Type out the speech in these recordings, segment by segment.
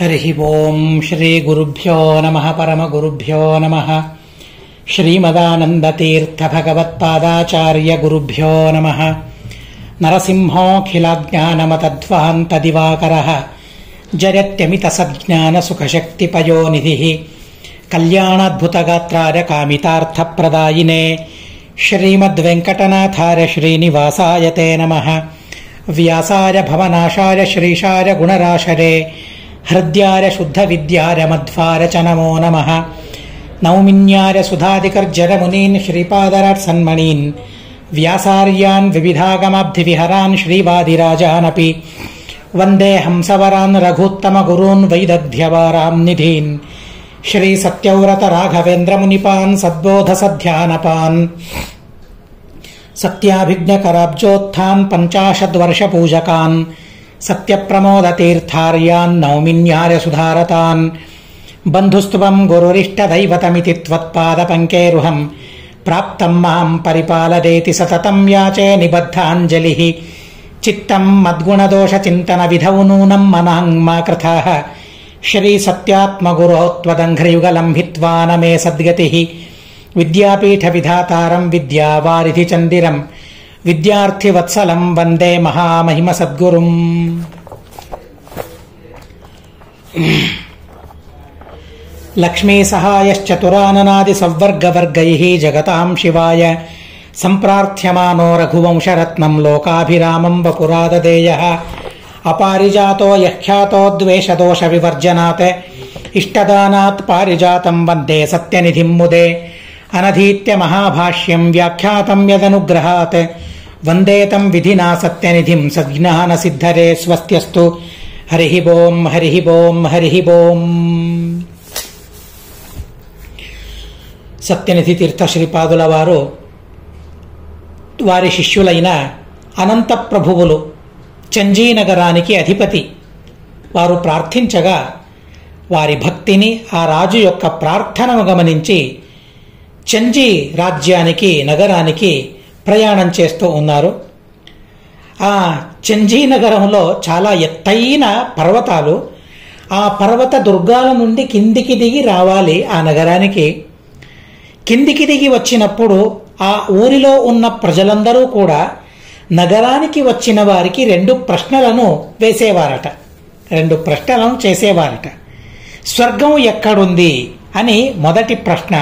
हरिः ओं श्रीगुरुभ्यो नमः परमगुरुभ्यो नमः श्रीमदानन्दतीर्थभगवत्पादाचार्यगुरुभ्यो नमः नरसिंहोऽखिलज्ञानमतध्वान्तदिवाकरः जयत्यमितसज्ञानसुखशक्तिपयोनिधिः कल्याणाद्भुतगात्राय कामितार्थप्रदायिने श्रीमद्वेङ्कटनाथाय श्रीनिवासाय ते नमः। व्यासाय भवनाशाय श्रीशाय गुणराशरे हृद्याय शुद्धविद्याय मध्वाय च नमो नमः। नौमिन्याय सुधादिकर्जरमुनीन् श्रीपादराट्सन्मणीन् व्यासार्यान् विविधागमाब्धिविहरान् श्रीवादिराजानपि वन्दे हंसवरान् रघुत्तमगुरून् वैदग्ध्यवाराम् निधीन् श्रीसत्यव्रत राघवेन्द्रमुनिपान् सद्बोधसध्यानपान् सत्याभिज्ञकराब्जोत्थान् 50 वर्षपूजकान् सत्यप्रमोदतीर्थार्यान् नौमिन्याय सुधारतान् बन्धुस्तुवं गुरुरिष्टदैवतमिति त्वत्पादपङ्केरुहम् प्राप्तं मां परिपालयेति सततं याचे निबद्धाञ्जलिः। चित्तं मद्गुणदोषचिन्तनविधौ नूनं मनः मा कृथाः श्रीसत्यात्मगुरो त्वदङ्घ्रियुगलं हित्वा न मे सद्गतिः। विद्यापीठविधातारं विद्यावारिधिचन्दिरं विद्यार्थिवत्सलं वन्दे महामहिमसद्गुरुम्। लक्ष्मीसहायश्चतुराननादिसंवर्गवर्गैः जगतां शिवाय सम्प्रार्थ्यमानो रघुवंशरत्नं लोकाभिरामं वपुराददेयः। अपारिजातो यख्यातो द्वेषदोषविवर्जनात् इष्टदानात् पारिजातं वन्दे सत्यनिधिं मुदे। अनधीत्य महाभाष्यं व्याख्यातं यदनुग्रहात् वन्दे तं विधिना सत्यनिधिं सज्ञानसिद्धरे। स्वस्त्यस्तु। हरिः ओं हरिः ओं हरिः ओं। సత్యనిధి తీర్థ శ్రీపాదుల వారు వారి శిష్యులైన అనంత ప్రభువులు చంజీనగరానికి అధిపతి వారు ప్రార్థించగా వారి భక్తిని ఆ రాజు యొక్క ప్రార్థనను గమనించి చంజీ రాజ్యానికి నగరానికి ప్రయాణం చేస్తూ ఉన్నారు. ఆ చంజీనగరంలో చాలా ఎత్తైన పర్వతాలు, ఆ పర్వత దుర్గాల నుండి కిందికి దిగి రావాలి ఆ నగరానికి. కిందికి దిగి వచ్చినప్పుడు ఆ ఊరిలో ఉన్న ప్రజలందరూ కూడా నగరానికి వచ్చిన వారికి 2 ప్రశ్నలను వేసేవారట, 2 ప్రశ్నలను చేసేవారట. స్వర్గం ఎక్కడుంది అని మొదటి ప్రశ్న.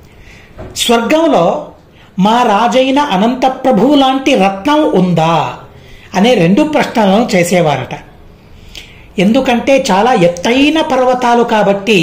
స్వర్గంలో మా రాజైన అనంత ప్రభువు లాంటి రత్నం ఉందా అనే 2 ప్రశ్నలను చేసేవారట. ఎందుకంటే చాలా ఎత్తైన పర్వతాలు కాబట్టి,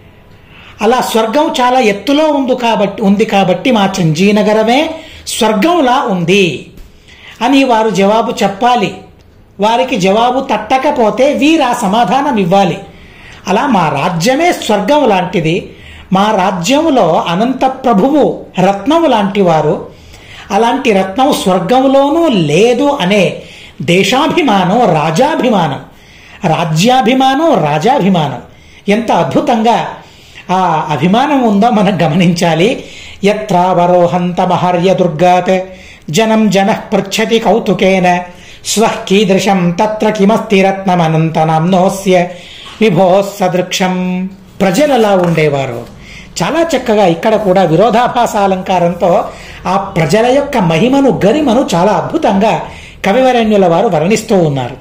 అలా స్వర్గం చాలా ఎత్తులో ఉంది కాబట్టి మా చంజీనగరమే స్వర్గంలా ఉంది అని వారు జవాబు చెప్పాలి. వారికి జవాబు తట్టకపోతే వీరు ఆ సమాధానం ఇవ్వాలి. అలా మా రాజ్యమే స్వర్గం లాంటిది, మా రాజ్యంలో అనంత ప్రభువు రత్నం లాంటి వారు, అలాంటి రత్నం స్వర్గంలోనూ లేదు అనే దేశాభిమానం, రాజాభిమానం, రాజ్యాభిమానం, రాజాభిమానం ఎంత అద్భుతంగా ఆ అభిమానం ఉందో మనం గమనించాలి. యత్రావరోహంతమహర్య దుర్గాత్ జనం జనః పృచ్ఛతి కౌతుకేన స్వః కీదృశం తత్ర కిమస్తి రత్నమనంతనామ్నోస్య విభోః సదృక్షం. ప్రజలలా ఉండేవారు. చాలా చక్కగా ఇక్కడ కూడా విరోధాభాసాలంకారంతో ఆ ప్రజల యొక్క మహిమను, గరిమను చాలా అద్భుతంగా కవివరేణ్యుల వారు వర్ణిస్తూ ఉన్నారు.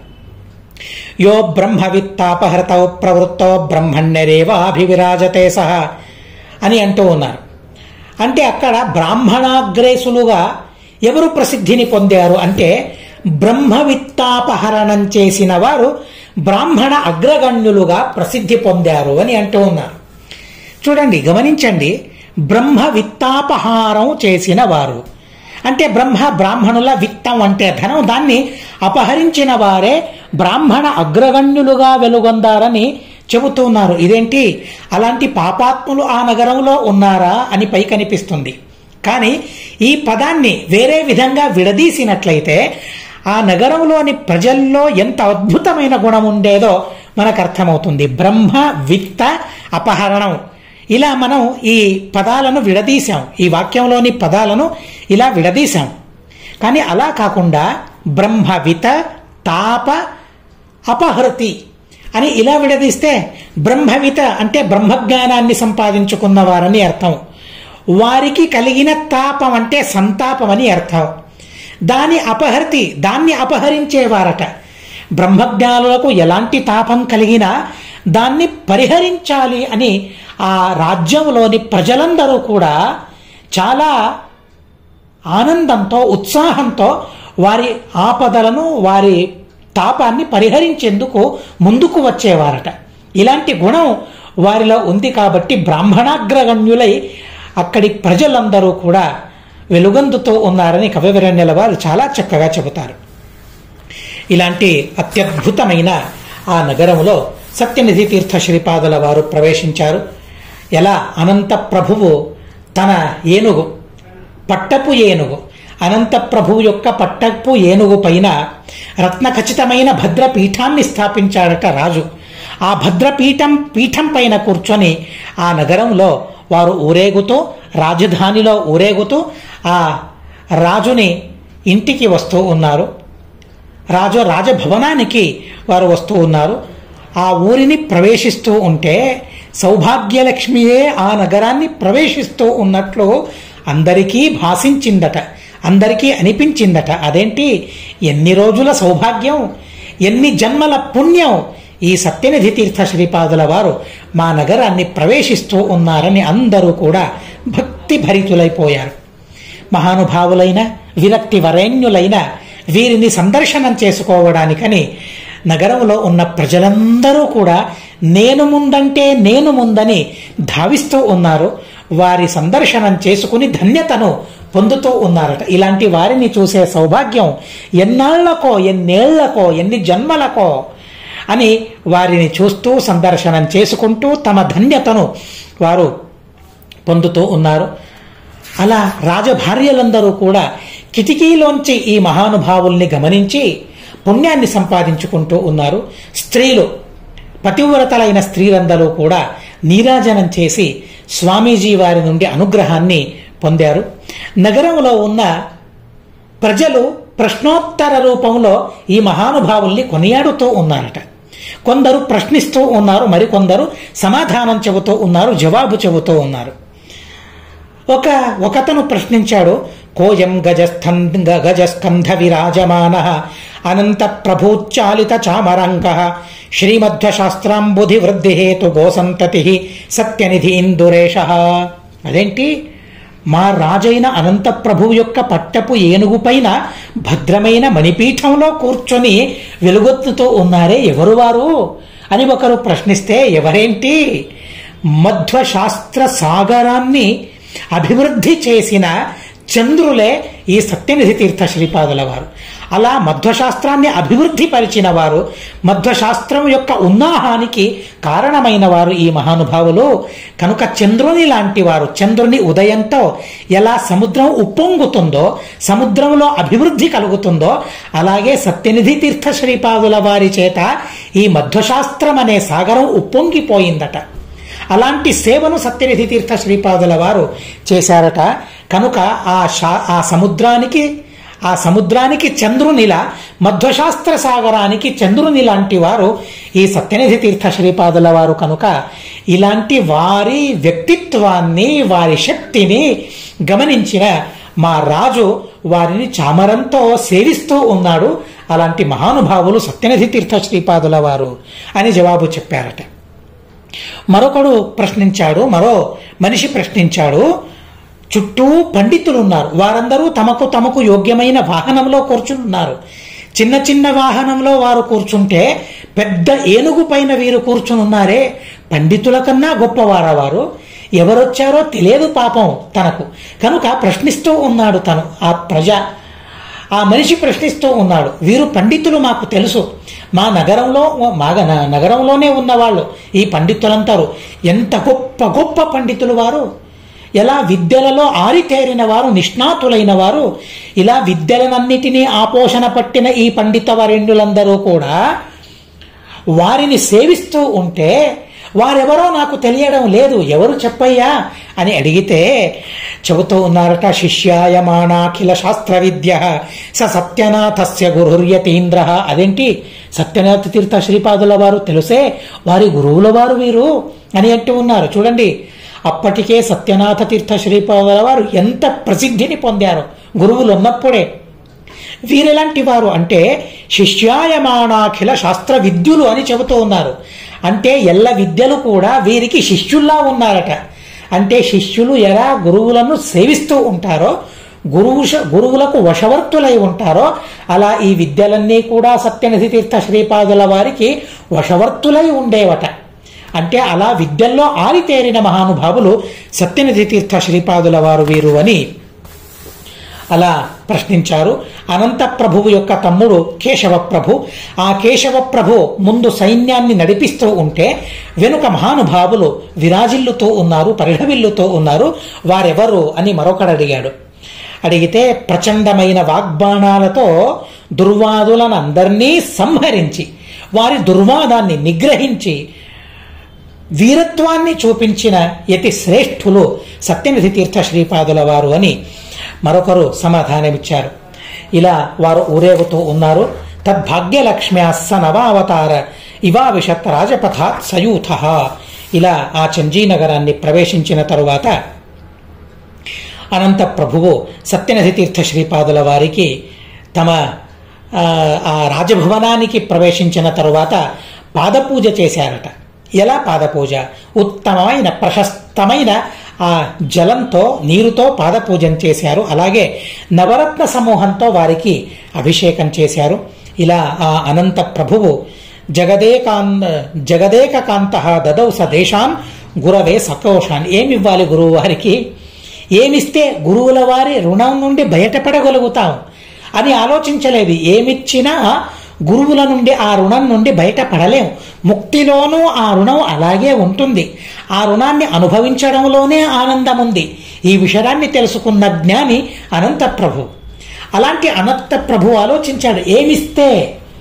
యో బ్రహ్మవిత్తాపహృతౌ ప్రవృత్తో బ్రహ్మణ్యరేవాభివిరాజతే సహ అని అంటూ ఉన్నారు. అంటే అక్కడ బ్రాహ్మణాగ్రేసులుగా ఎవరు ప్రసిద్ధిని పొందారు అంటే బ్రహ్మవిత్తాపహరణం చేసిన వారు బ్రాహ్మణ అగ్రగణ్యులుగా ప్రసిద్ధి పొందారు అని అంటూ ఉన్నారు. చూడండి, గమనించండి, బ్రహ్మవిత్తాపహారం చేసిన వారు అంటే బ్రాహ్మణుల విత్తం అంటే ధనం, దాన్ని అపహరించిన వారే బ్రాహ్మణ అగ్రగణ్యులుగా వెలుగొందారని చెబుతున్నారు. ఇదేంటి, అలాంటి పాపాత్ములు ఆ నగరంలో ఉన్నారా అని పై కనిపిస్తుంది. కానీ ఈ పదాన్ని వేరే విధంగా విడదీసినట్లయితే ఆ నగరంలోని ప్రజల్లో ఎంత అద్భుతమైన గుణం ఉండేదో మనకు అర్థమవుతుంది. బ్రహ్మ విత్త అపహరణం, ఇలా మనం ఈ పదాలను విడదీశాం, ఈ వాక్యంలోని పదాలను ఇలా విడదీశాం. కానీ అలా కాకుండా బ్రహ్మవిత తాప అపహృతి అని ఇలా విడదీస్తే బ్రహ్మవిత అంటే బ్రహ్మజ్ఞానాన్ని సంపాదించుకున్నవారని అర్థం. వారికి కలిగిన తాపం అంటే సంతాపం అని అర్థం. దాన్ని అపహరించేవారట. బ్రహ్మజ్ఞానులకు ఎలాంటి తాపం కలిగినా దాన్ని పరిహరించాలి అని ఆ రాజ్యంలోని ప్రజలందరూ కూడా చాలా ఆనందంతో ఉత్సాహంతో వారి ఆపదలను వారి తాపాన్ని పరిహరించేందుకు ముందుకు వచ్చేవారట. ఇలాంటి గుణం వారిలో ఉంది కాబట్టి బ్రాహ్మణాగ్రగణ్యులై అక్కడి ప్రజలందరూ కూడా వెలుగొందుతూ ఉన్నారని కవివరేణ్యుల వారు చాలా చక్కగా చెబుతారు. ఇలాంటి అత్యద్భుతమైన ఆ నగరంలో సత్యనిధి తీర్థ శ్రీపాదుల వారు ప్రవేశించారు. ఎలా అనంత ప్రభువు తన ఏనుగు, పట్టపు ఏనుగు, అనంత ప్రభువు యొక్క పట్టపు ఏనుగు పైన రత్న ఖచ్చితమైన భద్రపీఠాన్ని స్థాపించాడట రాజు. ఆ పీఠం పైన కూర్చొని ఆ నగరంలో వారు ఊరేగుతూ, రాజధానిలో ఊరేగుతూ ఆ రాజుని ఇంటికి వస్తూ ఉన్నారు. రాజభవనానికి వారు వస్తూ ఉన్నారు. ఆ ఊరిని ప్రవేశిస్తూ ఉంటే సౌభాగ్యలక్ష్మియే ఆ నగరాన్ని ప్రవేశిస్తూ ఉన్నట్లు అందరికీ భాషించిందట, అందరికీ అనిపించిందట. అదేంటి, ఎన్ని రోజుల సౌభాగ్యం, ఎన్ని జన్మల పుణ్యం, ఈ సత్యనిధి తీర్థ శ్రీపాదుల వారు మా నగరాన్ని ప్రవేశిస్తూ ఉన్నారని అందరూ కూడా భక్తి భరితులైపోయారు. మహానుభావులైన విరక్తి వరేణ్యులైన వీరిని సందర్శనం చేసుకోవడానికని నగరంలో ఉన్న ప్రజలందరూ కూడా నేను ముందని ధావిస్తూ ఉన్నారు. వారి సందర్శనం చేసుకుని ధన్యతను పొందుతూ ఉన్నారట. ఇలాంటి వారిని చూసే సౌభాగ్యం ఎన్నాళ్లకో, ఎన్నేళ్లకో, ఎన్ని జన్మలకో అని వారిని చూస్తూ సందర్శనం చేసుకుంటూ తమ ధన్యతను వారు పొందుతూ ఉన్నారు. అలా రాజభార్యలందరూ కూడా కిటికీలోంచి ఈ మహానుభావుల్ని గమనించి పుణ్యాన్ని సంపాదించుకుంటూ ఉన్నారు. స్త్రీలు, పతివ్రతలైన స్త్రీలందరూ కూడా నీరాజనం చేసి స్వామీజీ వారి నుండి అనుగ్రహాన్ని పొందారు. నగరంలో ఉన్న ప్రజలు ప్రశ్నోత్తర రూపంలో ఈ మహానుభావుల్ని కొనియాడుతూ ఉన్నారట. కొందరు ప్రశ్నిస్తూ ఉన్నారు, మరికొందరు సమాధానం చెబుతూ ఉన్నారు, జవాబు చెబుతూ ఉన్నారు. ఒకతను ప్రశ్నించాడు, కోయం గజస్కంధ విరాజమాన అనంత ప్రభూచాలిత చామరంక శ్రీమధ్వశాస్త్రాంబుధి వృద్ధి హేతు గోసంతతి సత్యనిధి ఇందురేష. అదేంటి, మా రాజైన అనంత ప్రభువు యొక్క పట్టపు ఏనుగు పైన భద్రమైన మణిపీఠంలో కూర్చొని వెలుగొత్తుతూ ఉన్నారే, ఎవరు వారు అని ఒకరు ప్రశ్నిస్తే, ఎవరేంటి, మధ్వశాస్త్ర సాగరాన్ని అభివృద్ధి చేసిన చంద్రులే ఈ సత్యనిధి తీర్థ శ్రీపాదుల వారు. అలా మధ్వశాస్త్రాన్ని అభివృద్ధి పరిచిన వారు, మధ్వశాస్త్రం యొక్క ఉన్నాహానికి కారణమైన వారు ఈ మహానుభావులు. కనుక చంద్రుని లాంటి వారు, చంద్రుని ఉదయంతో ఎలా సముద్రం ఉప్పొంగుతుందో, సముద్రంలో అభివృద్ధి కలుగుతుందో, అలాగే సత్యనిధి తీర్థ శ్రీపాదుల వారి చేత ఈ మధ్వశాస్త్రం అనే సాగరం ఉప్పొంగిపోయిందట. అలాంటి సేవను సత్యనిధి తీర్థ శ్రీపాదుల వారు చేశారట. కనుక ఆ సముద్రానికి చంద్రునిలా, మధ్వశాస్త్ర సాగరానికి చంద్రుని లాంటి వారు ఈ సత్యనిధి తీర్థ శ్రీపాదుల వారు. కనుక ఇలాంటి వారి వ్యక్తిత్వాన్ని, వారి శక్తిని గమనించిన మా రాజు వారిని చామరంతో సేవిస్తూ ఉన్నాడు. అలాంటి మహానుభావులు సత్యనిధి తీర్థ శ్రీపాదుల వారు అని జవాబు చెప్పారట. మరొకడు ప్రశ్నించాడు, మరో మనిషి ప్రశ్నించాడు, చుట్టూ పండితులు ఉన్నారు, వారందరూ తమకు యోగ్యమైన వాహనంలో కూర్చున్నారు. చిన్న చిన్న వాహనంలో వారు కూర్చుంటే పెద్ద ఏనుగు పైన వీరు కూర్చునున్నారే, పండితుల కన్నా గొప్పవారా వారు? ఎవరొచ్చారో తెలియదు పాపం తనకు. కనుక ప్రశ్నిస్తూ ఉన్నాడు తను. ఆ మనిషి ప్రశ్నిస్తూ ఉన్నాడు, వీరు పండితులు మాకు తెలుసు, మా నగరంలోనే ఉన్నవాళ్ళు ఈ పండితులందరూ. ఎంత గొప్ప గొప్ప పండితులు వారు, ఎలా విద్యలలో ఆరితేరిన వారు, నిష్ణాతులైన వారు. ఇలా విద్యలనన్నిటినీ ఆపోషణ పట్టిన ఈ పండిత వరేణ్యులందరూ కూడా వారిని సేవిస్తూ ఉంటే వారెవరో నాకు తెలియడం లేదు, ఎవరు చెప్పయ్యా అని అడిగితే చెబుతూ ఉన్నారట, శిష్యాయమానాఖిల శాస్త్ర విద్య స సత్యనాథస్య గురుర్యతీంద్ర. అదేంటి, సత్యనాథ తీర్థ శ్రీపాదుల వారు తెలుసే, వారి గురువుల వారు వీరు అని అంటూ ఉన్నారు. చూడండి, అప్పటికే సత్యనాథ తీర్థ శ్రీపాదుల వారు ఎంత ప్రసిద్ధిని పొందారు గురువులు ఉన్నప్పుడే. వీరెలాంటి వారు అంటే శిష్యాయమానాఖిల శాస్త్ర విద్యులు అని చెబుతూ ఉన్నారు. అంటే ఎల్ల విద్యలు కూడా వీరికి శిష్యుల్లా ఉన్నారట. అంటే శిష్యులు ఎలా గురువులను సేవిస్తూ ఉంటారో, గురువులకు వశవర్తులై ఉంటారో, అలా ఈ విద్యలన్నీ కూడా సత్యనిధి తీర్థ శ్రీపాదుల వారికి వశవర్తులై ఉండేవట. అంటే అలా విద్యల్లో ఆరితేరిన మహానుభావులు సత్యనిధి తీర్థ శ్రీపాదుల వారు వీరు అని అలా ప్రశ్నించారు. అనంత ప్రభువు యొక్క తమ్ముడు కేశవ ప్రభు. ఆ కేశవ ప్రభు ముందు సైన్యాన్ని నడిపిస్తూ ఉంటే వెనుక మహానుభావులు విరాజిల్లుతూ ఉన్నారు, పరిఢవిల్లుతూ ఉన్నారు. వారెవరు అని మరొకడు అడిగాడు. అడిగితే ప్రచండమైన వాగ్బాణాలతో దుర్వాదులను అందరినీ సంహరించి వారి దుర్వాదాన్ని నిగ్రహించి వీరత్వాన్ని చూపించిన యతి శ్రేష్ఠులు సత్యనిధి తీర్థ శ్రీపాదుల వారు అని మరొకరు సమాధానమిచ్చారు. ఇలా వారు ఊరేగుతూ ఉన్నారు. తద్భాగ్యలక్ష్మ్యాస్స నవావతార ఇవావిషత్ రాజపథాత్ సయూథ. ఇలా ఆ చంజీనగరాన్ని ప్రవేశించిన తరువాత అనంత ప్రభువు సత్యనిధి తీర్థ శ్రీపాదుల వారికి తమ ఆ రాజభవనానికి ప్రవేశించిన తరువాత పాదపూజ చేశారట. ఎలా పాదపూజ? ఉత్తమమైన ప్రశస్తమైన ఆ జలంతో, నీరుతో పాదపూజం చేశారు. అలాగే నవరత్న సమూహంతో వారికి అభిషేకం చేశారు. ఇలా ఆ అనంత ప్రభువు జగదేక కాంత దదౌ సదేశాన్ గురవే సకోషాన్. ఏమివ్వాలి గురువు వారికి? ఏమిస్తే గురువుల వారి రుణం నుండి బయటపడగలుగుతాం అని ఆలోచించలేదు. ఏమిచ్చినా గురువుల నుండి ఆ రుణం నుండి బయటపడలేం. ముక్తిలోనూ ఆ రుణం అలాగే ఉంటుంది. ఆ రుణాన్ని అనుభవించడంలోనే ఆనందం ఉంది. ఈ విషయాన్ని తెలుసుకున్న జ్ఞాని అనంత ప్రభు. అలాంటి అనంత ప్రభు ఆలోచించాడు, ఏమిస్తే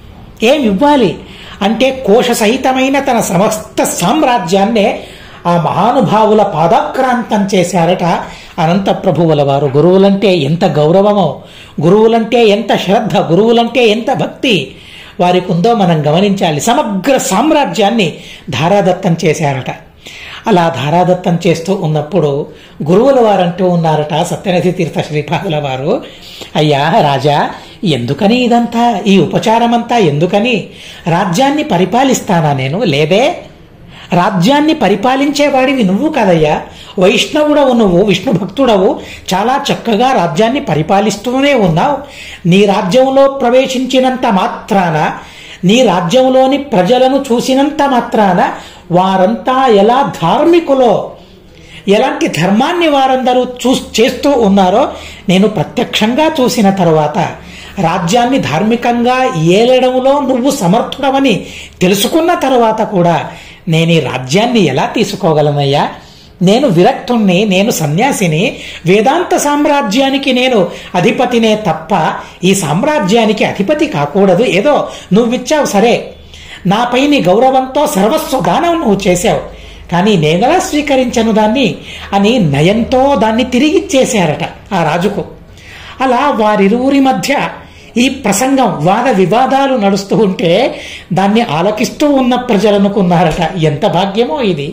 ఏమివ్వాలి అంటే కోశ సహితమైన తన సమస్త సామ్రాజ్యాన్నే ఆ మహానుభావుల పాదాక్రాంతం చేశారట అనంత ప్రభువుల వారు. గురువులంటే ఎంత గౌరవమో, గురువులంటే ఎంత శ్రద్ధ, గురువులంటే ఎంత భక్తి వారికి ఉందో మనం గమనించాలి. సమగ్ర సామ్రాజ్యాన్ని ధారాదత్తం చేశారట. అలా ధారాదత్తం చేస్తూ ఉన్నప్పుడు గురువుల వారంటూ ఉన్నారట సత్యనిధి తీర్థ శ్రీపాదుల వారు, అయ్యా రాజా, ఎందుకని ఇదంతా, ఈ ఉపచారమంతా ఎందుకని? రాజ్యాన్ని పరిపాలిస్తానా నేను? లేదే. రాజ్యాన్ని పరిపాలించేవాడివి నువ్వు కదయ్యా, వైష్ణవుడవు నువ్వు, విష్ణు భక్తుడవు, చాలా చక్కగా రాజ్యాన్ని పరిపాలిస్తూనే ఉన్నావు. నీ రాజ్యంలో ప్రవేశించినంత మాత్రాన, నీ రాజ్యంలోని ప్రజలను చూసినంత మాత్రాన వారంతా ఎలా ధార్మికులో, ఎలాంటి ధర్మాన్ని వారందరూ చేస్తూ ఉన్నారో నేను ప్రత్యక్షంగా చూసిన తర్వాత రాజ్యాన్ని ధార్మికంగా ఏలడంలో నువ్వు సమర్థుడవని తెలుసుకున్న తర్వాత కూడా నేను ఈ రాజ్యాన్ని ఎలా తీసుకోగలనయ్యా? నేను విరక్తుణ్ణి, నేను సన్యాసిని, వేదాంత సామ్రాజ్యానికి నేను అధిపతినే తప్ప ఈ సామ్రాజ్యానికి అధిపతి కాకూడదు. ఏదో నువ్విచ్చావు సరే, నాపై నీ గౌరవంతో సర్వస్వ దానం నువ్వు చేశావు, కానీ నేనెలా స్వీకరించను దాన్ని అని నయంతో దాన్ని తిరిగిచ్చేశారట ఆ రాజుకు. అలా వారిరువురి మధ్య ఈ ప్రసంగం, వాద వివాదాలు నడుస్తూ ఉంటే దాన్ని ఆలకిస్తూ ఉన్న ప్రజలనుకున్నారట, ఎంత భాగ్యమో ఇది,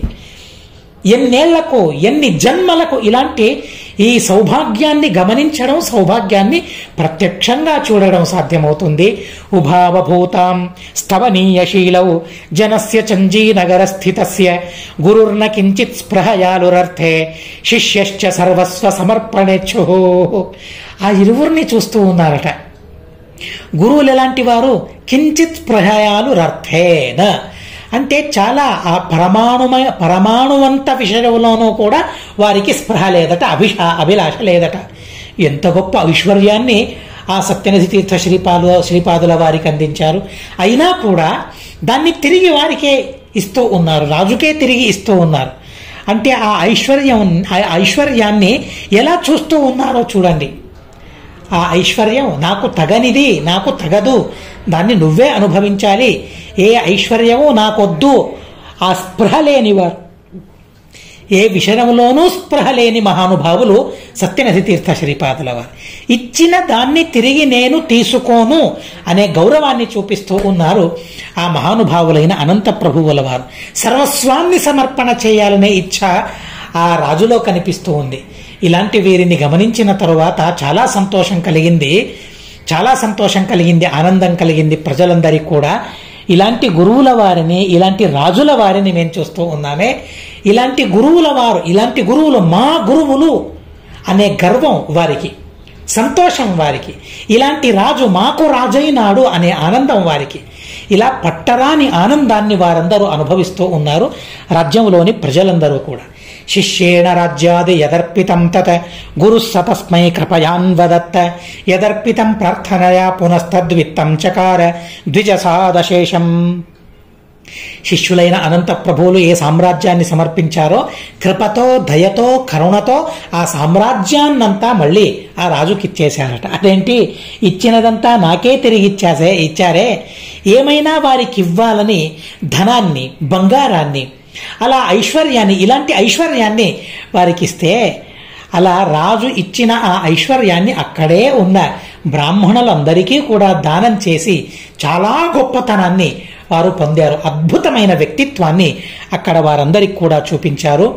ఎన్నేళ్లకు ఎన్ని జన్మలకు ఇలాంటి ఈ సౌభాగ్యాన్ని గమనించడం, సౌభాగ్యాన్ని ప్రత్యక్షంగా చూడడం సాధ్యమవుతుంది. ఉభావభూతాం స్తవనీయశీలౌ జనస్య చంజీనగర స్థితస్య గురుర్న కించిత్ స్పృహయాలురర్థే శిష్యశ్చ సర్వస్వ సమర్పణేచ్ఛు. ఆ ఇరువురిని చూస్తూ ఉన్నారట. గురువులు ఎలాంటి వారు? కించిత్ స్పృహయాలురర్థేన అంటే చాలా ఆ పరమాణువంత విషయంలోనూ కూడా వారికి స్పృహ లేదట, అభిలాష లేదట. ఎంత గొప్ప ఐశ్వర్యాన్ని ఆ సత్యనిధి తీర్థ శ్రీపాదుల వారికి అందించారు. అయినా కూడా దాన్ని తిరిగి వారికే ఇస్తూ ఉన్నారు, రాజుకే తిరిగి ఇస్తూ ఉన్నారు. అంటే ఆ ఐశ్వర్యాన్ని ఎలా చూస్తూ ఉన్నారో చూడండి. ఆ ఐశ్వర్యం నాకు తగనిది, నాకు తగదు, దాన్ని నువ్వే అనుభవించాలి, ఏ ఐశ్వర్యము నాకొద్దు ఆ స్పృహ లేనివారు, ఏ విషయంలోనూ స్పృహ లేని మహానుభావులు సత్యనథి తీర్థ శ్రీపాదుల వారు. ఇచ్చిన దాన్ని తిరిగి నేను తీసుకోను అనే గౌరవాన్ని చూపిస్తూ ఉన్నారు ఆ మహానుభావులైన అనంత ప్రభువుల వారు. సర్వస్వాన్ని సమర్పణ చేయాలనే ఇచ్ఛ ఆ రాజులో కనిపిస్తూ ఉంది. ఇలాంటి వీరిని గమనించిన తరువాత చాలా సంతోషం కలిగింది, ఆనందం కలిగింది ప్రజలందరికీ కూడా. ఇలాంటి గురువుల వారిని, ఇలాంటి రాజుల వారిని మేము చూస్తూ ఉన్నామే. ఇలాంటి గురువుల వారు, ఇలాంటి గురువులు మా గురువులు అనే గర్వం వారికి, సంతోషం వారికి. ఇలాంటి రాజు మాకు రాజైనాడు అనే ఆనందం వారికి. ఇలా పట్టరాని ఆనందాన్ని వారందరూ అనుభవిస్తూ ఉన్నారు, రాజ్యంలోని ప్రజలందరూ కూడా. శిష్యేణ రాజ్యాది యదర్పితం తత్ గురు సతస్మై కృపయాన్వదత్త యదర్పితం ప్రార్థనయా పునస్తద్విత్తం చకార ద్విజసాదశేషం. శిష్యులైన అనంత ప్రభువులు ఏ సామ్రాజ్యాన్ని సమర్పించారో కృపతో, దయతో, కరుణతో ఆ సామ్రాజ్యాన్నంతా మళ్ళీ ఆ రాజుకిచ్చేశారట. అదేంటి, ఇచ్చినదంతా నాకే తిరిగి ఇచ్చారే, ఏమైనా వారికి ఇవ్వాలని ధనాన్ని, బంగారాన్ని, అలా ఐశ్వర్యాన్ని, ఇలాంటి ఐశ్వర్యాన్ని వారికి ఇస్తే, అలా రాజు ఇచ్చిన ఆ ఐశ్వర్యాన్ని అక్కడే ఉన్న బ్రాహ్మణులందరికీ కూడా దానం చేసి చాలా గొప్పతనాన్ని వారు పొందారు. అద్భుతమైన వ్యక్తిత్వాన్ని అక్కడ వారందరికీ కూడా చూపించారు.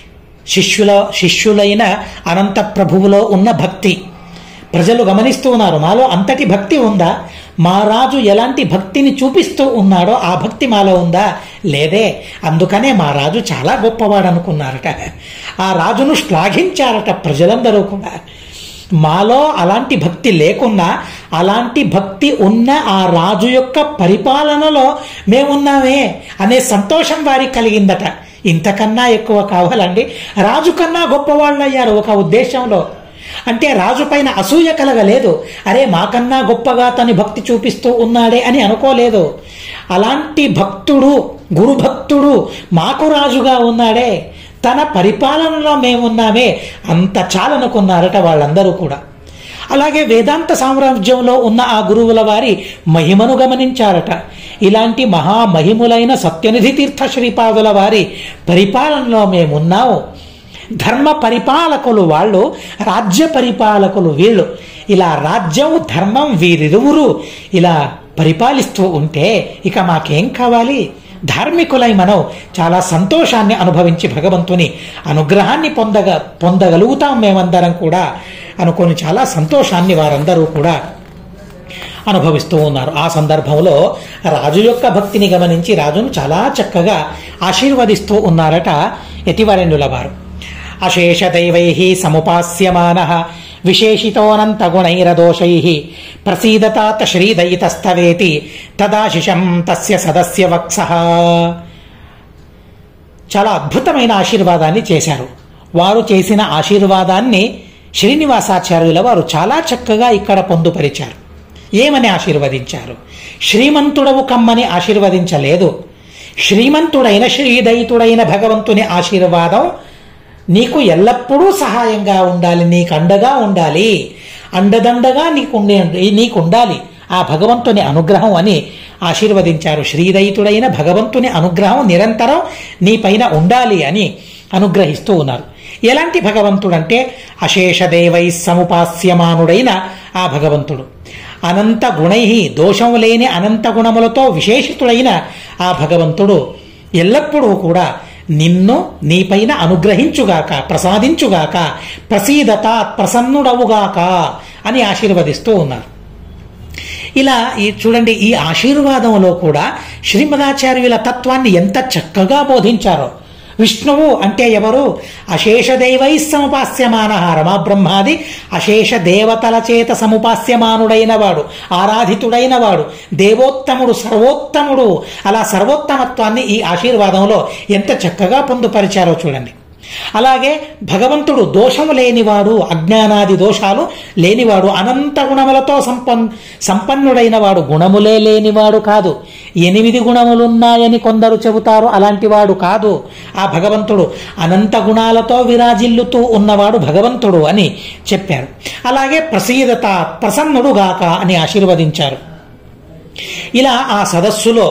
శిష్యులైన అనంత ప్రభువులో ఉన్న భక్తి ప్రజలు గమనిస్తూ ఉన్నారు. మాలో అంతటి భక్తి ఉందా? మా రాజు ఎలాంటి భక్తిని చూపిస్తూ ఉన్నాడో ఆ భక్తి మాలో ఉందా? లేదే. అందుకనే మా రాజు చాలా గొప్పవాడు అనుకున్నారట. ఆ రాజును శ్లాఘించారట ప్రజలందరూ కూడా. మాలో అలాంటి భక్తి లేకున్నా అలాంటి భక్తి ఉన్న ఆ రాజు యొక్క పరిపాలనలో మేమున్నామే అనే సంతోషం వారికి కలిగిందట. ఇంతకన్నా ఎక్కువ కావాలండి? రాజు కన్నా గొప్పవాళ్ళు అయ్యారు ఒక ఉద్దేశంలో. అంటే రాజు పైన అసూయ కలగలేదు. అరే మాకన్నా గొప్పగా తన భక్తి చూపిస్తూ ఉన్నాడే అని అనుకోలేదు. అలాంటి భక్తుడు, గురుభక్తుడు మాకు రాజుగా ఉన్నాడే, తన పరిపాలనలో మేమున్నామే, అంత చాలనుకున్నారట వాళ్ళందరూ కూడా. అలాగే వేదాంత సామ్రాజ్యంలో ఉన్న ఆ గురువుల వారి మహిమను గమనించారట. ఇలాంటి మహామహిములైన సత్యనిధి తీర్థ శ్రీపాదుల వారి పరిపాలనలో మేమున్నాము. ధర్మ పరిపాలకులు వాళ్ళు, రాజ్య పరిపాలకులు వీళ్ళు. ఇలా రాజ్యం, ధర్మం వీరిరువురు ఇలా పరిపాలిస్తూ ఉంటే ఇక మాకేం కావాలి? ధార్మికులై మనం చాలా సంతోషాన్ని అనుభవించి భగవంతుని అనుగ్రహాన్ని పొందగలుగుతాం మేమందరం కూడా అనుకొని చాలా సంతోషాన్ని వారందరూ కూడా అనుభవిస్తూ ఉన్నారు. ఆ సందర్భంలో రాజు యొక్క భక్తిని గమనించి రాజును చాలా చక్కగా ఆశీర్వదిస్తూ ఉన్నారట యతివరేణ్యుల వారు. అశేష దైవైః సముపాస్యమానః విశేషితోనంత గుణైరదోషైః ప్రసీదతాత్ శ్రీదయితస్తవేతి తదాశిషం తస్య సదస్య వక్సః. చాలా అద్భుతమైన ఆశీర్వాదాన్ని చేశారు. వారు చేసిన ఆశీర్వాదాన్ని శ్రీనివాసాచార్యుల వారు చాలా చక్కగా ఇక్కడ పొందుపరిచారు. ఏమని ఆశీర్వదించారు? శ్రీమంతుడవు కమ్మని ఆశీర్వదించలేదు. శ్రీమంతుడైన శ్రీదయితుడైన భగవంతుని ఆశీర్వాదం నీకు ఎల్లప్పుడూ సహాయంగా ఉండాలి, నీకు అండగా ఉండాలి, అండదండగా నీకుండాలి ఆ భగవంతుని అనుగ్రహం అని ఆశీర్వదించారు. శ్రీదయితుడైన భగవంతుని అనుగ్రహం నిరంతరం నీ పైన ఉండాలి అని అనుగ్రహిస్తూ ఉన్నారు. ఎలాంటి భగవంతుడంటే అశేషదేవై సముపాస్యమానుడైన ఆ భగవంతుడు, అనంత గుణై దోషం లేని అనంత గుణములతో విశేషితుడైన ఆ భగవంతుడు ఎల్లప్పుడూ కూడా నిన్ను నీపైన అనుగ్రహించుగాక, ప్రసాదించుగాక, ప్రసీదత ప్రసన్నుడవుగాక అని ఆశీర్వదిస్తూ ఉన్నారు. ఇలా చూడండి, ఈ ఆశీర్వాదంలో కూడా శ్రీమదాచార్యుల తత్వాన్ని ఎంత చక్కగా బోధించారో. విష్ణువు అంటే ఎవరు? అశేష దైవై సముపాస్యమాన, రమాబ్రహ్మాది అశేష దేవతల చేత సముపాస్యమానుడైన వాడు, ఆరాధితుడైన వాడు, దేవోత్తముడు, సర్వోత్తముడు. అలా సర్వోత్తమత్వాన్ని ఈ ఆశీర్వాదంలో ఎంత చక్కగా పొందుపరిచారో చూడండి. అలాగే భగవంతుడు దోషము లేనివాడు, అజ్ఞానాది దోషాలు లేనివాడు, అనంత గుణములతో సంపన్నుడైన వాడు, గుణములే లేనివాడు కాదు. 8 గుణములున్నాయని కొందరు చెబుతారు, అలాంటి వాడు కాదు ఆ భగవంతుడు. అనంత గుణాలతో విరాజిల్లుతూ ఉన్నవాడు భగవంతుడు అని చెప్పారు. అలాగే ప్రసీదత ప్రసన్నుడుగాక అని ఆశీర్వదించారు. ఇలా ఆ సదస్సులో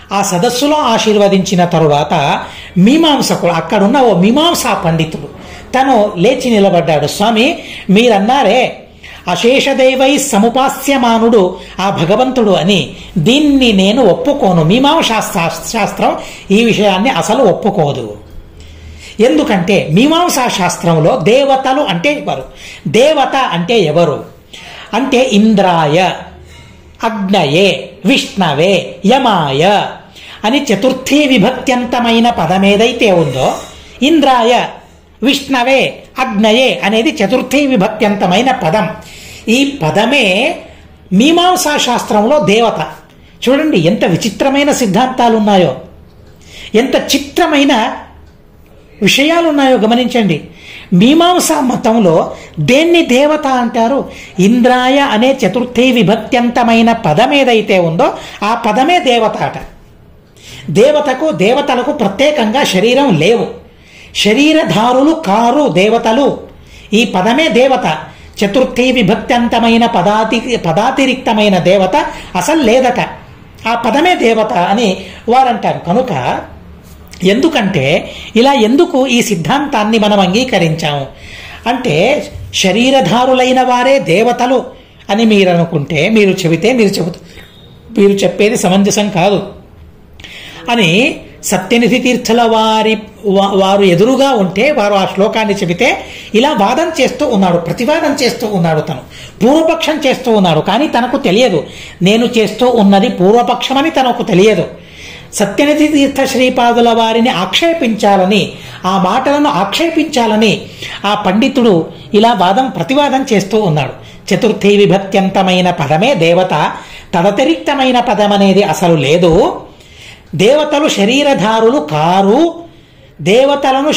ఆ సదస్సులో ఆశీర్వదించిన తరువాత మీమాంసకుడు, అక్కడున్న ఓ మీమాంసా పండితుడు తను లేచి నిలబడ్డాడు. స్వామి, మీరన్నారే అశేషదైవై సముపాస్యమానుడు ఆ భగవంతుడు అని, దీన్ని నేను ఒప్పుకోను. మీమాంసా శాస్త్రం ఈ విషయాన్ని అసలు ఒప్పుకోదు. ఎందుకంటే మీమాంసా శాస్త్రంలో దేవతలు అంటే ఎవరు, దేవత అంటే ఎవరు అంటే ఇంద్రాయ, అగ్నయే, విష్ణవే, యమాయ అని చతుర్థీ విభక్త్యంతమైన పదం ఏదైతే ఉందో, ఇంద్రాయ, విష్ణవే, అగ్నయే అనేది చతుర్థీ విభక్త్యంతమైన పదం. ఈ పదమే మీమాంసా శాస్త్రంలో దేవత. చూడండి ఎంత విచిత్రమైన సిద్ధాంతాలు ఉన్నాయో, ఎంత చిత్రమైన విషయాలు ఉన్నాయో గమనించండి. మీమాంసా మతంలో దేన్ని దేవత అంటారు? ఇంద్రాయ అనే చతుర్థీ విభక్త్యంతమైన పదం ఏదైతే ఉందో ఆ పదమే దేవత అట. దేవతలకు ప్రత్యేకంగా శరీరం లేవు, శరీరధారులు కారు దేవతలు. ఈ పదమే దేవత. చతుర్థీ విభక్త్యంతమైన పదాతిరిక్తమైన దేవత అసలు లేదట. ఆ పదమే దేవత అని వారంటారు. కనుక ఎందుకంటే ఇలా ఎందుకు ఈ సిద్ధాంతాన్ని మనం అంగీకరించాము అంటే, శరీరధారులైన వారే దేవతలు అని మీరు అనుకుంటే, మీరు చెప్పేది సమంజసం కాదు అని సత్యనిధి తీర్థుల వారు ఎదురుగా ఉంటే వారు ఆ శ్లోకాన్ని చెబితే ఇలా వాదం చేస్తూ ఉన్నాడు, ప్రతివాదం చేస్తూ ఉన్నాడు, తను పూర్వపక్షం చేస్తూ ఉన్నాడు. కానీ తనకు తెలియదు నేను చేస్తూ ఉన్నది పూర్వపక్షమని తనకు తెలియదు. సత్యనిధి తీర్థ శ్రీపాదుల వారిని ఆక్షేపించాలని, ఆ మాటలను ఆక్షేపించాలని ఆ పండితుడు ఇలా ప్రతివాదం చేస్తూ ఉన్నాడు. చతుర్థీ విభక్త్యంతమైన పదమే దేవత, తదతిరిక్తమైన పదం అనేది అసలు లేదు. దేవతలు శరీరధారులు కారు, దేవతలను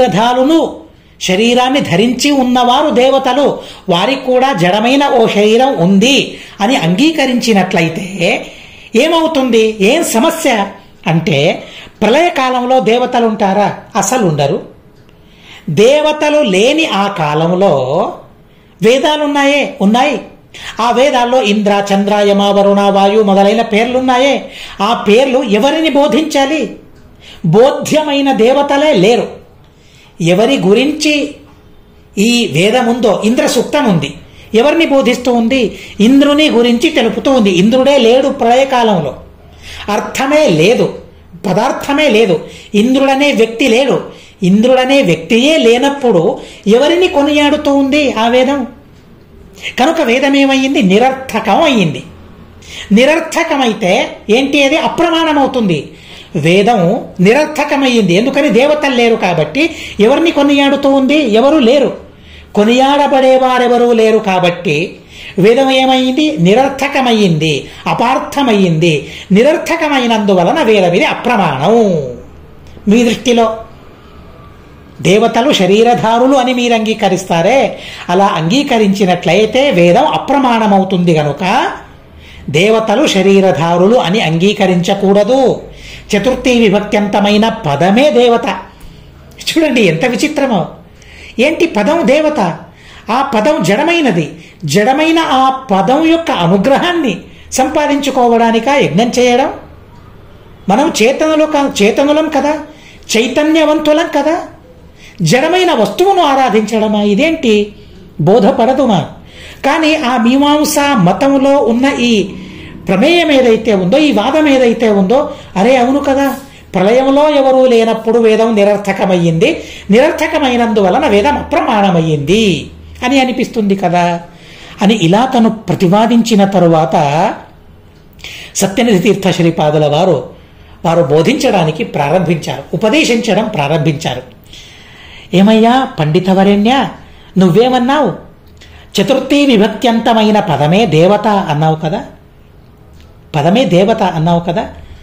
శరీరాన్ని ధరించి ఉన్నవారు దేవతలు, వారికి కూడా జడమైన ఓ శరీరం ఉంది అని అంగీకరించినట్లయితే ఏమవుతుంది? ఏం సమస్య అంటే, ప్రళయకాలంలో దేవతలు ఉంటారా? అసలు ఉండరు. దేవతలు లేని ఆ కాలంలో వేదాలున్నాయే, ఉన్నాయి. ఆ వేదాల్లో ఇంద్ర, చంద్ర, యమ, వరుణ, వాయు మొదలైన పేర్లున్నాయే. ఆ పేర్లు ఎవరిని బోధించాలి? బోధ్యమైన దేవతలే లేరు. ఎవరి గురించి ఈ వేదముందో, ఇంద్ర సూక్తం ఉంది, ఎవరిని బోధిస్తూ ఉంది? ఇంద్రుని గురించి తెలుపుతూ ఉంది. ఇంద్రుడే లేడు ప్రళయకాలంలో, అర్థమే లేదు, పదార్థమే లేదు, ఇంద్రుడనే వ్యక్తి లేడు. ఇంద్రుడనే వ్యక్తియే లేనప్పుడు ఎవరిని కొనియాడుతూ ఉంది ఆ వేదం? కనుక వేదం ఏమయ్యింది? నిరర్థకం అయ్యింది. నిరర్థకమైతే ఏంటి? అది అప్రమాణమవుతుంది. వేదం నిరర్థకమయ్యింది. ఎందుకని? దేవతలు లేరు కాబట్టి. ఎవరిని కొనియాడుతూ ఉంది? ఎవరు లేరు, కొనియాడబడేవారెవరూ లేరు కాబట్టి వేదం ఏమైంది? నిరర్థకమయ్యింది, అపార్థమయ్యింది. నిరర్థకమైనందువలన వేదం ఇది అప్రమాణం. మీ దృష్టిలో దేవతలు శరీరధారులు అని మీరు అంగీకరిస్తారే, అలా అంగీకరించినట్లయితే వేదం అప్రమాణమవుతుంది. గనుక దేవతలు శరీరధారులు అని అంగీకరించకూడదు. చతుర్థీ విభక్త్యంతమైన పదమే దేవత. చూడండి ఎంత విచిత్రమో. ఏంటి పదం దేవత? ఆ పదం జడమైనది. జడమైన ఆ పదం యొక్క అనుగ్రహాన్ని సంపాదించుకోవడానిక యజ్ఞం చేయడం? మనం చేతనులం కదా, చైతన్యవంతులం కదా, జడమైన వస్తువును ఆరాధించడమా? ఇదేంటి? బోధపడదుమా? కానీ ఆ మీమాంసా మతంలో ఉన్న ఈ ప్రమేయం ఏదైతే ఉందో, ఈ వాదం ఏదైతే ఉందో, అరే అవును కదా, ప్రళయంలో ఎవరూ లేనప్పుడు వేదం నిరర్థకమయ్యింది, నిరర్థకమైనందువలన వేదం అప్రమాణమయ్యింది అని అనిపిస్తుంది కదా అని ఇలా తను ప్రతివాదించిన తరువాత సత్యనిధి తీర్థ శ్రీపాదుల వారు బోధించడానికి ప్రారంభించారు, ఉపదేశించడం ప్రారంభించారు. ఏమయ్యా పండితవరేణ్య, నువ్వేమన్నావు? చతుర్థీ విభక్త్యంతమైన పదమే దేవత అన్నావు కదా, పదమే దేవత అన్నావు కదా.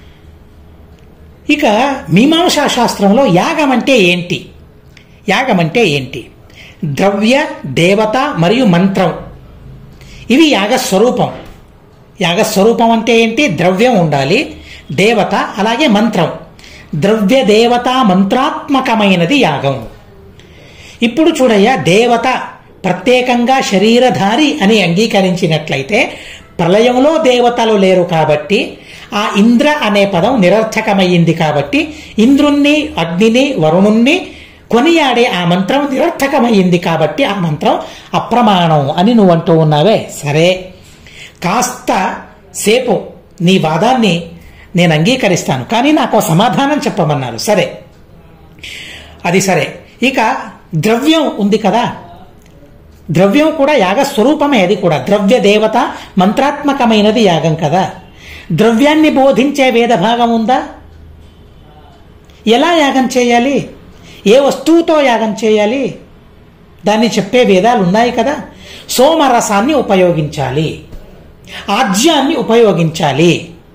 ఇక మీమాంసా శాస్త్రంలో యాగం అంటే ఏంటి? యాగం అంటే ఏంటి? ద్రవ్య, దేవత మరియు మంత్రం, ఇవి యాగస్వరూపం. యాగస్వరూపం అంటే ఏంటి? ద్రవ్యం ఉండాలి, దేవత, అలాగే మంత్రం. ద్రవ్య దేవత మంత్రాత్మకమైనది యాగం. ఇప్పుడు చూడయ్యా, దేవత ప్రత్యేకంగా శరీరధారి అని అంగీకరించినట్లయితే ప్రళయంలో దేవతలు లేరు కాబట్టి ఆ ఇంద్ర అనే పదం నిరర్థకమయ్యింది కాబట్టి ఇంద్రుణ్ణి, అగ్నిని, వరుణుణ్ణి కొనియాడే ఆ మంత్రం నిరర్థకమయ్యింది కాబట్టి ఆ మంత్రం అప్రమాణం అని నువ్వు అంటూ ఉన్నావే. సరే, కాస్త సేపు నీ వాదాన్ని నేను అంగీకరిస్తాను, కానీ నాకు సమాధానం చెప్పమన్నారు. సరే, అది సరే. ఇక ద్రవ్యం ఉంది కదా, ద్రవ్యం కూడా యాగ స్వరూపమే. అది కూడా ద్రవ్య దేవత మంత్రాత్మకమైనది యాగం కదా. ద్రవ్యాన్ని బోధించే వేద భాగం ఉందా? ఎలా యాగం చేయాలి, ఏ వస్తువుతో యాగం చేయాలి, దాన్ని చెప్పే వేదాలు ఉన్నాయి కదా. సోమరసాన్ని ఉపయోగించాలి, ఆజ్యాన్ని ఉపయోగించాలి,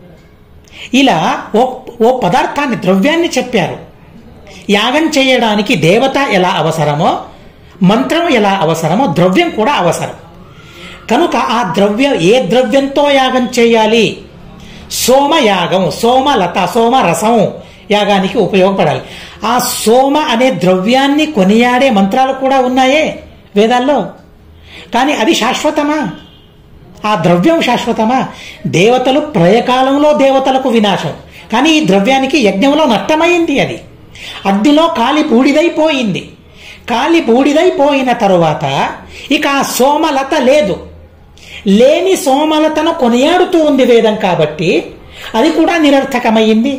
ఇలా ఓ పదార్థాన్ని, ద్రవ్యాన్ని చెప్పారు. యాగం చేయడానికి దేవత ఎలా అవసరమో, మంత్రం ఎలా అవసరమో, ద్రవ్యం కూడా అవసరం. కనుక ఆ ద్రవ్యం, ఏ ద్రవ్యంతో యాగం చేయాలి? సోమయాగం, సోమలత, సోమరసం యాగానికి ఉపయోగపడాలి. ఆ సోమ అనే ద్రవ్యాన్ని కొనియాడే మంత్రాలు కూడా ఉన్నాయే వేదాల్లో. కానీ అది శాశ్వతమా? ఆ ద్రవ్యం శాశ్వతమా? దేవతలు ప్రళయకాలంలో దేవతలకు వినాశం, కానీ ఈ ద్రవ్యానికి యజ్ఞంలో నష్టమైంది. అది అగ్నిలో కాలి బూడిదైపోయింది. కాలి బూడిదైపోయిన తరువాత ఇక ఆ సోమలత లేదు. లేని సోమలతను కొనియాడుతూ ఉంది వేదం, కాబట్టి అది కూడా నిరర్థకమైంది.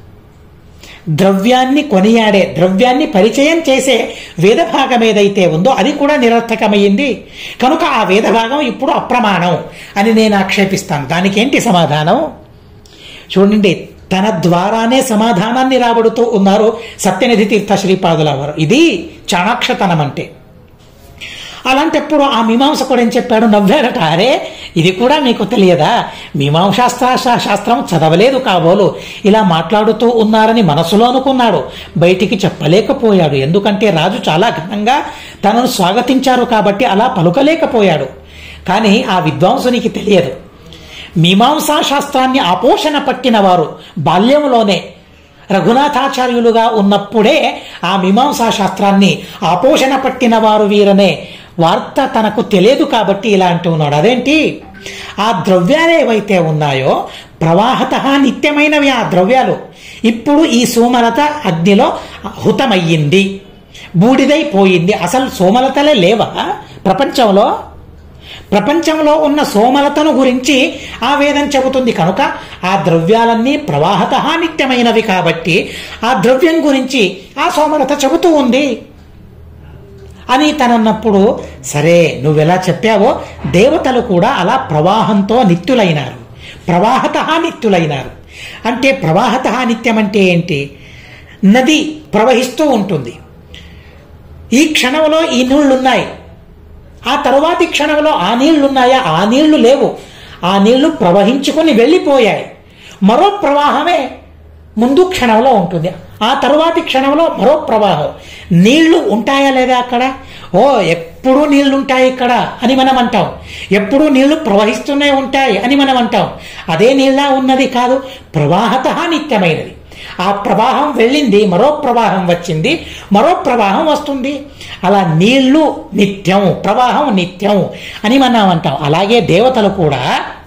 ద్రవ్యాన్ని కొనియాడే, ద్రవ్యాన్ని పరిచయం చేసే వేదభాగం ఏదైతే ఉందో అది కూడా నిరర్థకమైంది. కనుక ఆ వేదభాగం ఇప్పుడు అప్రమాణం అని నేను ఆక్షేపిస్తాను. దానికేంటి సమాధానం? చూడండి, తన ద్వారానే సమాధానాన్ని రాబడుతూ ఉన్నారు సత్యనిధి తీర్థ శ్రీపాదుల వారు. ఇది చాణాక్షతనం అంటే. అలాంటప్పుడు ఆ మీమాంసకుడు ఏం చెప్పాడు? నవ్వారట. అరే, ఇది కూడా మీకు తెలియదా? మీమాంసాస్త్రం చదవలేదు కాబోలు ఇలా మాట్లాడుతూ ఉన్నారని మనసులో అనుకున్నాడు, బయటికి చెప్పలేకపోయాడు. ఎందుకంటే రాజు చాలా ఘనంగా తనను స్వాగతించారు కాబట్టి అలా పలుకలేకపోయాడు. కానీ ఆ విద్వాంసునికి తెలియదు. మీమాంసా శాస్త్రాన్ని ఆపోషణ పట్టిన వారు బాల్యంలోనే రఘునాథాచార్యులుగా ఉన్నప్పుడే ఆ మీమాంసా శాస్త్రాన్ని ఆపోషణ పట్టిన వారు వీరనే వార్త తనకు తెలియదు కాబట్టి ఇలా అంటూ ఉన్నాడు. అదేంటి? ఆ ద్రవ్యాలు ఏవైతే ఉన్నాయో ప్రవాహత నిత్యమైనవి ఆ ద్రవ్యాలు. ఇప్పుడు ఈ సోమలత అగ్నిలో హుతమయ్యింది, బూడిదైపోయింది. అసలు సోమలతలే లేవా ప్రపంచంలో? ప్రపంచంలో ఉన్న సోమలతను గురించి ఆ వేదం చెబుతుంది. కనుక ఆ ద్రవ్యాలన్నీ ప్రవాహత నిత్యమైనవి కాబట్టి ఆ ద్రవ్యం గురించి ఆ సోమలత చెబుతూ ఉంది అని తనన్నప్పుడు, సరే నువ్వెలా చెప్పావో దేవతలు కూడా అలా ప్రవాహంతో నిత్యులైనారు, ప్రవాహత నిత్యులైనారు. అంటే ప్రవాహత నిత్యం అంటే ఏంటి? నది ప్రవహిస్తూ ఉంటుంది. ఈ క్షణంలో ఈ నీళ్లున్నాయి, ఆ తరువాతి క్షణంలో ఆ నీళ్లున్నాయా? ఆ నీళ్లు లేవు. ఆ నీళ్లు ప్రవహించుకొని వెళ్ళిపోయాయి. మరో ప్రవాహమే ముందు క్షణంలో ఉంటుంది, ఆ తరువాతి క్షణంలో మరో ప్రవాహం. నీళ్లు ఉంటాయా లేదా అక్కడ? ఓ, ఎప్పుడూ నీళ్లుంటాయి ఇక్కడ అని మనం అంటాం. ఎప్పుడూ నీళ్లు ప్రవహిస్తూనే ఉంటాయి అని మనం అంటాం. అదే నీళ్ళ ఉన్నది కాదు, ప్రవాహత నిత్యమైనది. ఆ ప్రవాహం వెళ్ళింది, మరో ప్రవాహం వచ్చింది, మరో ప్రవాహం వస్తుంది. అలా నీళ్లు నిత్యం, ప్రవాహం నిత్యం అని మనం అంటాం. అలాగే దేవతలు కూడా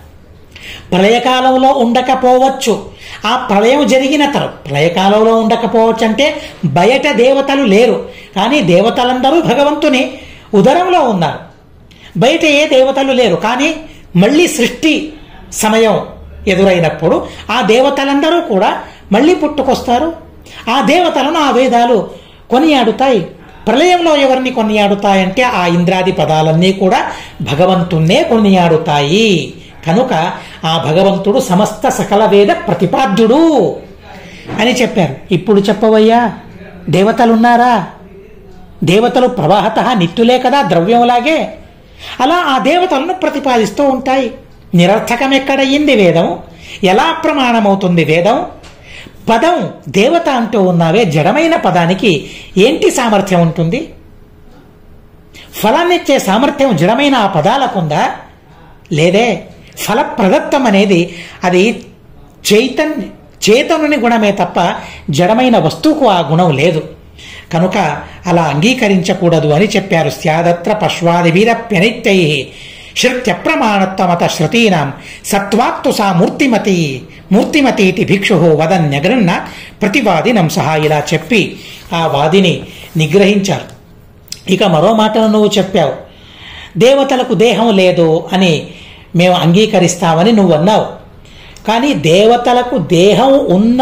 ప్రళయకాలంలో ఉండకపోవచ్చు. ఆ ప్రళయం జరిగిన తర్వాత ప్రళయకాలంలో ఉండకపోవచ్చు అంటే బయట దేవతలు లేరు, కానీ దేవతలందరూ భగవంతుని ఉదరంలో ఉన్నారు. బయట ఏ దేవతలు లేరు, కానీ మళ్ళీ సృష్టి సమయం ఎదురైనప్పుడు ఆ దేవతలందరూ కూడా మళ్ళీ పుట్టుకొస్తారు. ఆ దేవతలను ఆ వేదాలు కొనియాడుతాయి. ప్రళయంలో ఎవరిని కొనియాడుతాయంటే ఆ ఇంద్రాది పదాలన్నీ కూడా భగవంతుణ్ణే కొనియాడుతాయి. కనుక ఆ భగవంతుడు సమస్త సకల వేద ప్రతిపాద్యుడు అని చెప్పారు. ఇప్పుడు చెప్పవయ్యా, దేవతలున్నారా? దేవతలు ప్రవాహత నిత్యులే కదా ద్రవ్యంలాగే. అలా ఆ దేవతలను ప్రతిపాదిస్తూ ఉంటాయి. నిరర్థకం ఎక్కడయ్యింది వేదం? ఎలా ప్రమాణమవుతుంది వేదం? పదం దేవత అంటూ ఉన్నావే, జడమైన పదానికి ఏంటి సామర్థ్యం ఉంటుంది? ఫలాన్నిచ్చే సామర్థ్యం జడమైన ఆ పదాలకుందా? లేదే. ఫల ప్రదత్తం అనేది అది చేతనుని గుణమే తప్ప జడమైన వస్తువుకు ఆ గుణం లేదు. కనుక అలా అంగీకరించకూడదు అని చెప్పారు. స్యాదత్ర పశ్వాదిభిరప్యనిత్యై శృత్యప్రమాణత్వమత శ్రుతీనాం సత్వాత్తు సా మూర్తిమతీతి భిక్షు వదన్యగృహ్ణ ప్రతివాదినం సహా ఇలా చెప్పి ఆ వాదిని నిగ్రహించారు. ఇక మరో మాటను నువ్వు చెప్పావు, దేవతలకు దేహం లేదు అని మేము అంగీకరిస్తామని నువ్వు అన్నావు. కానీ దేవతలకు దేహం ఉన్న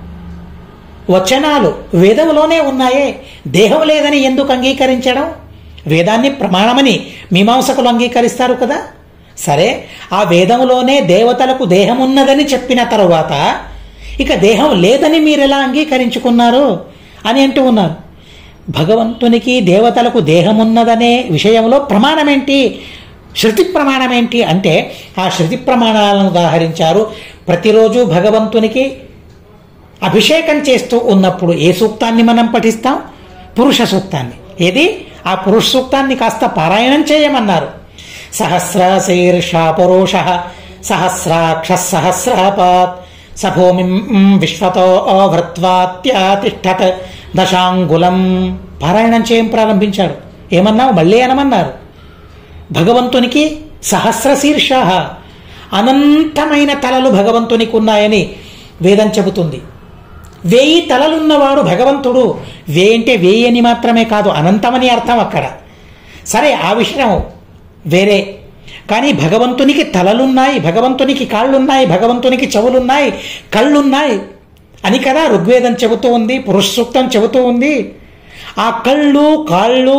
వచనాలు వేదంలోనే ఉన్నాయే, దేహం లేదని ఎందుకు అంగీకరించడం? వేదాన్ని ప్రమాణమని మీమాంసకులు అంగీకరిస్తారు కదా. సరే, ఆ వేదంలోనే దేవతలకు దేహం ఉన్నదని చెప్పిన తరువాత ఇక దేహం లేదని మీరెలా అంగీకరించుకున్నారు అని అంటూ ఉన్నారు. భగవంతునికి దేవతలకు దేహం ఉన్నదనే విషయంలో ప్రమాణమేంటి, శృతి ప్రమాణమేంటి అంటే ఆ శృతి ప్రమాణాలను ఉదాహరించారు. ప్రతిరోజు భగవంతునికి అభిషేకం చేస్తూ ఉన్నప్పుడు ఏ సూక్తాన్ని మనం పఠిస్తాం? పురుష సూక్తాన్ని. ఏది? ఆ పురుష సూక్తాన్ని కాస్త పారాయణం చేయమన్నారు. సహస్రశీర్షా పురుష సహస్రాక్ష సహస్రపాత్ సభూమిం విశ్వతో భృత్వాత్యాతిష్ఠత్ దశాంగులం. పారాయణం చేయం ప్రారంభించాడు. ఏమన్నావు? మళ్ళీ అనమన్నారు. భగవంతునికి సహస్రశీర్ష, అనంతమైన తలలు భగవంతునికి ఉన్నాయని వేదం చెబుతుంది. 1000 తలలున్నవాడు భగవంతుడు. అంటే 1000 అని మాత్రమే కాదు, అనంతమని అర్థం అక్కడ. సరే, ఆ విషయం వేరే. కానీ భగవంతునికి తలలున్నాయి, భగవంతునికి కాళ్ళున్నాయి, భగవంతునికి చెవులున్నాయి, కళ్ళున్నాయి అని కదా ఋగ్వేదం చెబుతూ ఉంది, పురుష సూక్తం చెబుతూ ఉంది. ఆ కళ్ళు, కాళ్ళు,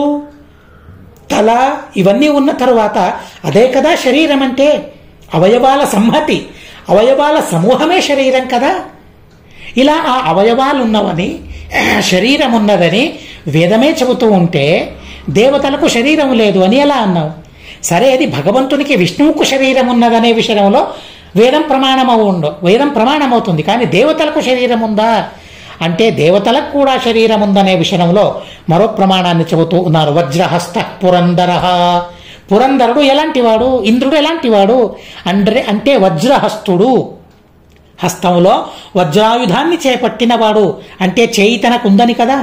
తల ఇవన్నీ ఉన్న తరువాత అదే కదా శరీరం అంటే. అవయవాల సంహతి, అవయవాల సమూహమే శరీరం కదా. ఇలా ఆ అవయవాలు ఉన్నవని, శరీరం ఉన్నదని వేదమే చెబుతూ ఉంటే దేవతలకు శరీరం లేదు అని ఎలా అన్నావు? సరే, అది భగవంతునికి విష్ణువుకు శరీరం ఉన్నదనే విషయంలో వేదం ప్రమాణమవుతుంది. కానీ దేవతలకు శరీరం ఉందా అంటే దేవతలకు కూడా శరీరం ఉందనే విషయంలో మరో ప్రమాణాన్ని చెబుతూ ఉన్నారు. వజ్రహస్త పురందర. పురందరుడు ఎలాంటివాడు? ఇంద్రుడు ఎలాంటివాడు అంటే వజ్రహస్తుడు. హస్తంలో వజ్రాయుధాన్ని చేపట్టినవాడు. అంటే చేయి తనకుందని కదా.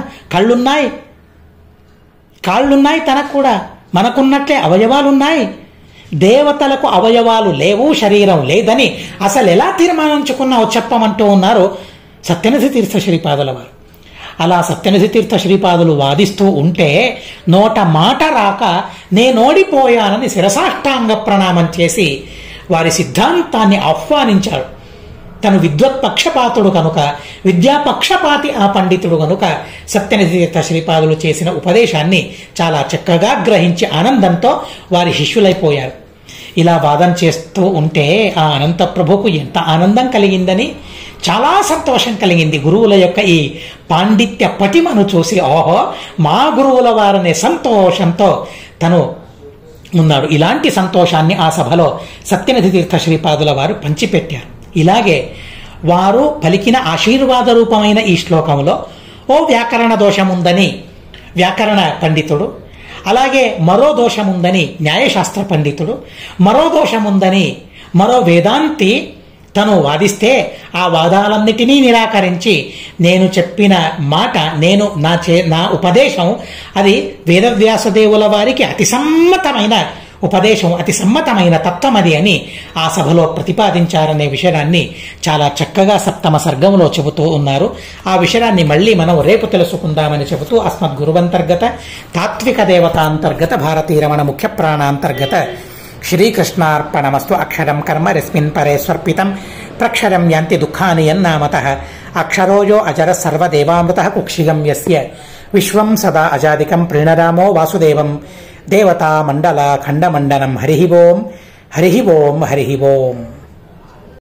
కాళ్ళున్నాయి తనకు కూడా. మనకున్నట్లే అవయవాలున్నాయి. దేవతలకు అవయవాలు లేవు, శరీరం లేదని అసలు ఎలా తీర్మానించుకున్నావు చెప్పమంటూ ఉన్నారు సత్యనిధి తీర్థ శ్రీపాదుల వారు. అలా సత్యనిధి తీర్థ శ్రీపాదులు వాదిస్తూ ఉంటే నోట మాట రాక నేనోడిపోయానని శిరసాష్టాంగ ప్రణామం చేసి వారి సిద్ధాంతాన్ని ఆహ్వానించాడు. తను విద్వత్పక్షపాతుడు కనుక, విద్యాపక్షపాతి ఆ పండితుడు కనుక సత్యనిధి తీర్థ శ్రీపాదులు చేసిన ఉపదేశాన్ని చాలా చక్కగా గ్రహించి ఆనందంతో వారి శిష్యులైపోయారు. ఇలా వాదన చేస్తూ ఉంటే ఆ అనంత ప్రభుకు ఎంత ఆనందం కలిగిందని, చాలా సంతోషం కలిగింది. గురువుల యొక్క ఈ పాండిత్య పటిమను చూసి ఓహో మా గురువుల వారనే సంతోషంతో తను ఉన్నాడు. ఇలాంటి సంతోషాన్ని ఆ సభలో సత్యనిధి తీర్థ శ్రీపాదుల వారు పంచిపెట్టారు. ఇలాగే వారు పలికిన ఆశీర్వాద రూపమైన ఈ శ్లోకంలో ఓ వ్యాకరణ దోషముందని వ్యాకరణ పండితుడు, అలాగే మరో దోషముందని న్యాయశాస్త్ర పండితుడు, మరో దోషముందని మరో వేదాంతి తను వాదిస్తే ఆ వాదాలన్నిటినీ నిరాకరించి నేను చెప్పిన మాట, నా ఉపదేశం అది వేదవ్యాసదేవుల వారికి అతి సమ్మతమైన ఉపదేశం, అతి సమ్మతమైన తత్వం అది అని ఆ సభలో ప్రతిపాదించారనే విషయాన్ని చాలా చక్కగా సప్తమ సర్గంలో చెబుతూ ఉన్నారు. ఆ విషయాన్ని మళ్ళీ మనం రేపు తెలుసుకుందామని చెబుతూ అస్మద్గురువంతర్గత తాత్విక దేవతాంతర్గత భారతీరమణ ముఖ్య ప్రాణాంతర్గత శ్రీకృష్ణార్పణమస్తు. అక్షరం కర్మ రస్మిన్ పరే స్వర్పితం ప్రక్షరం యాంతి దుఃఖాని యన్నామతః అక్షరోయో అజర సర్వదేవామృతః కుక్షిగం యస్య విశ్వం సదా అజాదికం ప్రణరామో వాసుదేవం దేవతా మండల ఖండమండనం. హరి ఓం హరి ఓం హరి ఓం.